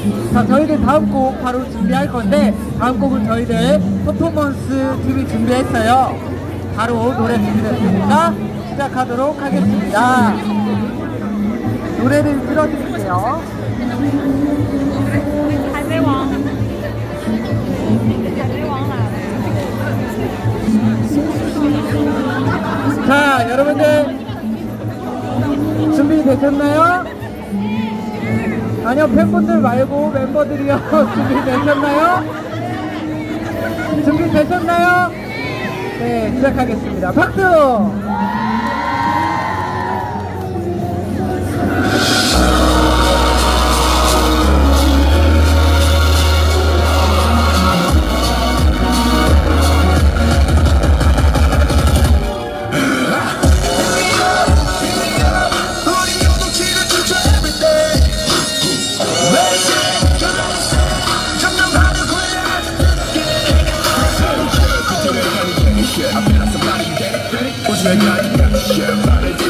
자, 저희들 다음 곡 바로 준비할 건데, 다음 곡은 저희들 퍼포먼스 TV 준비했어요. 바로 노래 준비됐으니까 시작하도록 하겠습니다. 노래를 틀어드릴게요. 자, 여러분들 준비되셨나요? 아니요, 팬분들 말고 멤버들이요. 준비되셨나요? 준비되셨나요? 네, 시작하겠습니다. 박수! I feel like somebody dead. What's your name?